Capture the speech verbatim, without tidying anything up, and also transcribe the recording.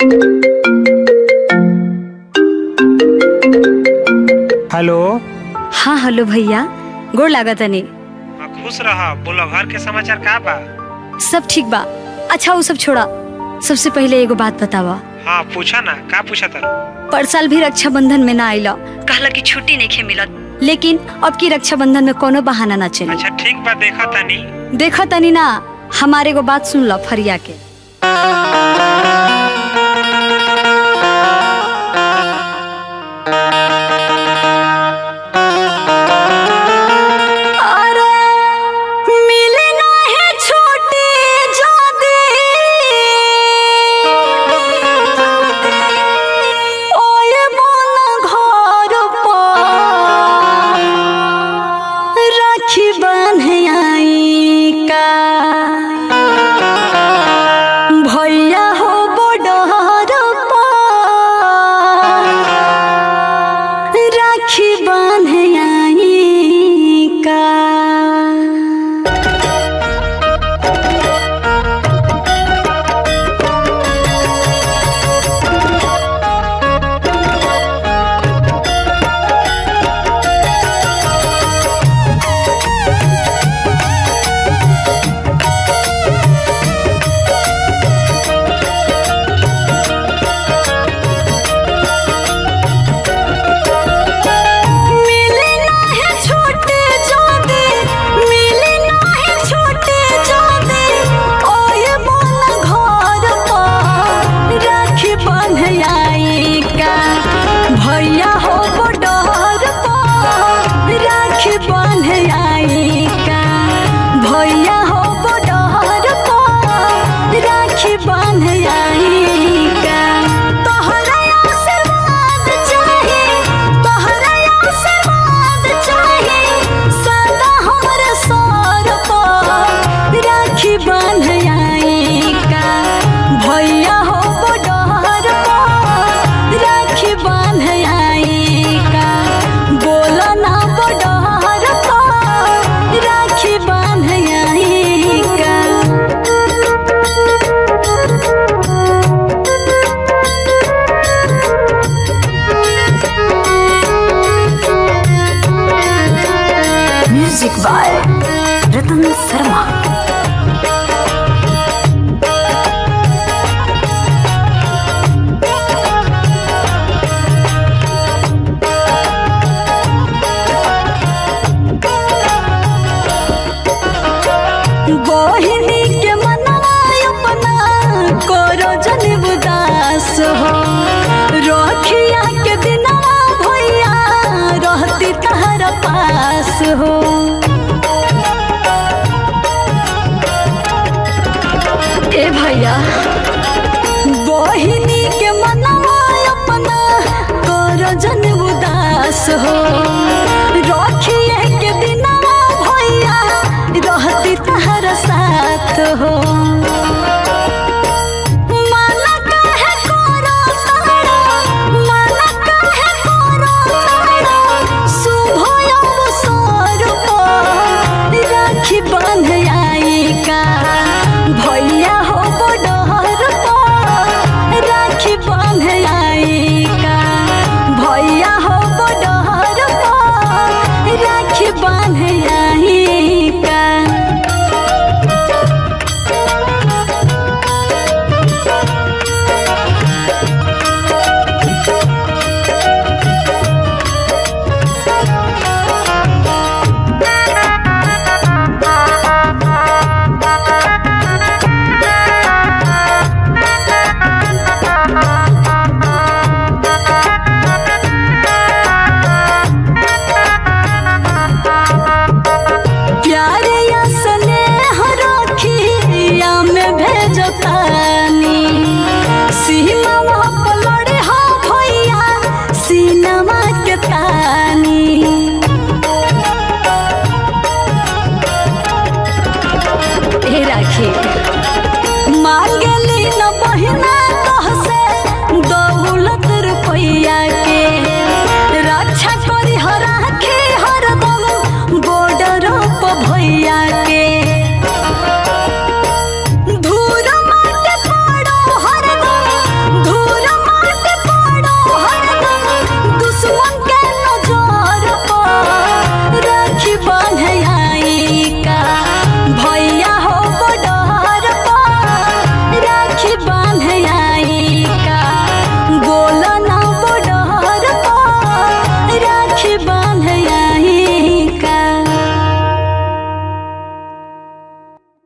Hello. हाँ hello भैया, गोड़ लागत नहीं। खुश रहा, बोलो घर के समाचार का बा? सब ठीक बा। अच्छा वो सब छोड़ा, सबसे पहले एगो बात बतावा। हाँ पूछा ना, का पूछा था? पर साल भी रक्षाबंधन में ना आइला, कहला कि छुट्टी नहीं खे मिलत, लेकिन अब की रक्षाबंधन में कोनो बहाना ना चले। अच्छा ठीक बा, देखा तनी देखा तनी ना, हमारे को बात सुन लो फरिया के। Music by Ratan Sharma. बहिनी के मनवा अपना करो जन उदास हो, रखिया के दिनवा भैया रहती तहरा पास हो।